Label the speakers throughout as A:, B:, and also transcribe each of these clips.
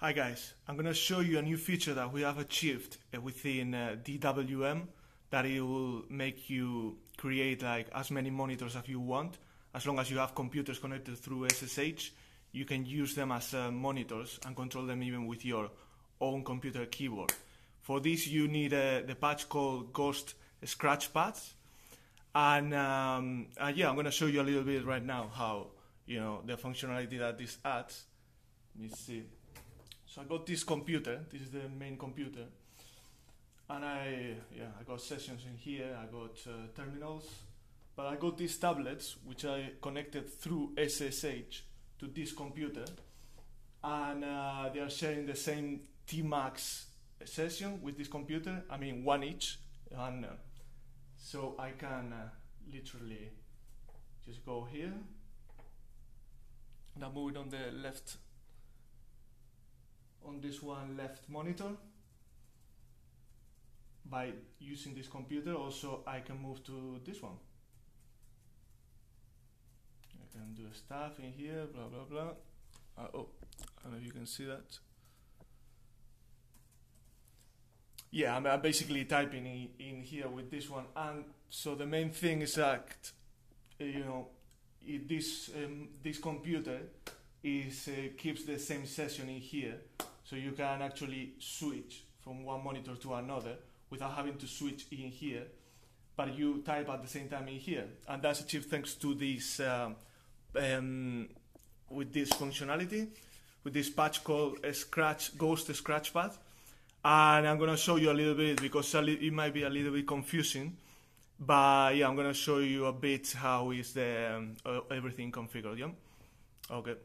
A: Hi guys, I'm going to show you a new feature that we have achieved within DWM that it will make you create like as many monitors as you want. As long as you have computers connected through SSH, you can use them as monitors and control them even with your own computer keyboard. For this you need the patch called ghostscratchpads, and yeah, I'm going to show you a little bit right now how, you know, the functionality that this adds. Let me see. So I got this computer, this is the main computer, and I got sessions in here, I got terminals, but I got these tablets which I connected through SSH to this computer, and they are sharing the same Tmux session with this computer, I mean one each, and so I can literally just go here, and I'm moving on the left, on this one left monitor by using this computer. Also I can move to this one. I can do stuff in here, blah blah blah. Oh, I don't know if you can see that. Yeah, I'm basically typing in here with this one, and so the main thing is that you know, this computer is keeps the same session in here. So you can actually switch from one monitor to another without having to switch in here, but you type at the same time in here, and that's achieved thanks to this with this functionality, with this patch called Ghost Scratch Pad. And I'm gonna show you a little bit because it might be a little bit confusing, but yeah, I'm gonna show you a bit how is the everything configured. Yeah, okay.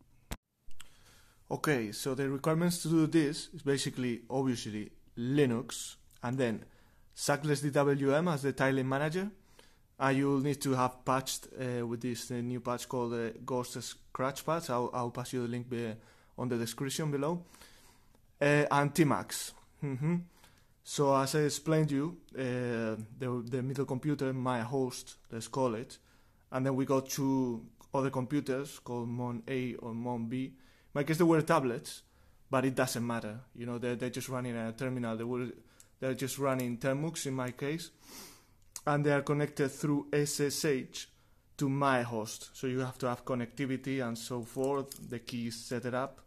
A: Okay, so the requirements to do this is basically, obviously, Linux, and then Suckless DWM as the tiling manager, and you'll need to have patched with this new patch called Ghost Scratchpads. I'll pass you the link on the description below, and Tmux. So as I explained to you, the middle computer, my host, let's call it, and then we got two other computers called Mon A or Mon B. I guess they were tablets, but it doesn't matter. You know, they're just running a terminal. They're just running Tmux in my case, and they are connected through SSH to my host. So you have to have connectivity and so forth. The keys set it up.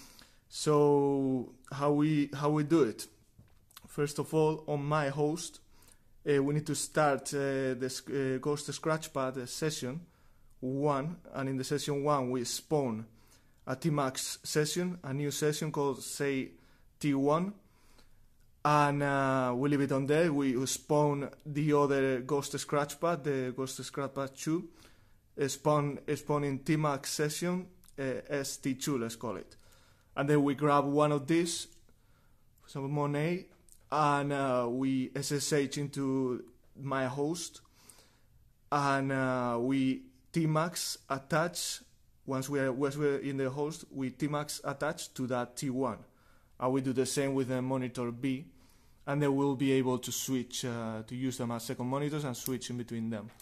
A: So how we do it? First of all, on my host, we need to start this Ghost Scratchpad session 1, and in the session 1 we spawn a Tmux session, a new session called, say, T1, and we leave it on there. We spawn the other Ghost Scratchpad, the Ghost Scratchpad 2, spawn in Tmux session ST2, let's call it, and then we grab one of these, some Monet, and we SSH into my host, and we Tmux attach. Once we're in the host, we Tmux attach to that T1, and we do the same with the monitor B, and then we'll be able to switch to use them as second monitors and switch in between them.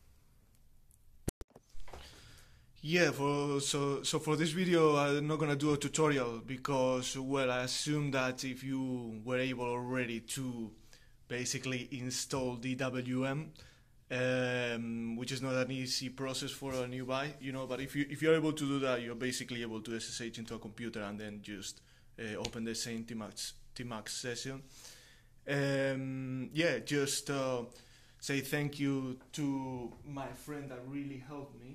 A: Yeah, so for this video I'm not gonna do a tutorial because, well, I assume that if you were able already to basically install DWM, which is not an easy process for a newbie, you know, but if you're able to do that, you're basically able to SSH into a computer and then just open the same Tmux session. Yeah, just say thank you to my friend that really helped me,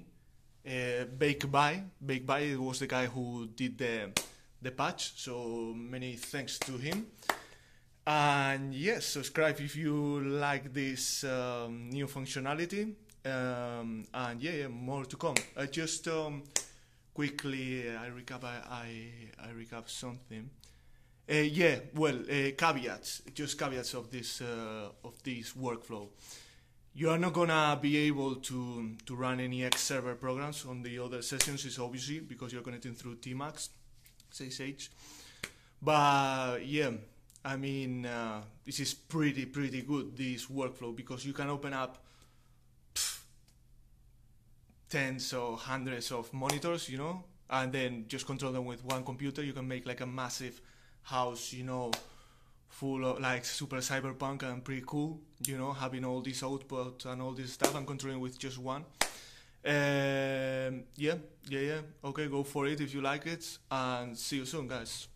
A: Bakeby was the guy who did the patch, so many thanks to him. And yes, subscribe if you like this new functionality, and yeah, more to come. I just quickly I recap something. Yeah, well, caveats of this workflow. You are not gonna be able to run any X server programs on the other sessions, is obviously because you're connecting through Tmux SSH, but yeah, I mean, this is pretty good, this workflow, because you can open up tens or hundreds of monitors, you know, and then just control them with one computer. You can make like a massive house, you know, full of like super cyberpunk and pretty cool, you know, having all this output and all this stuff and controlling with just one. Yeah. Okay, go for it if you like it, and see you soon, guys.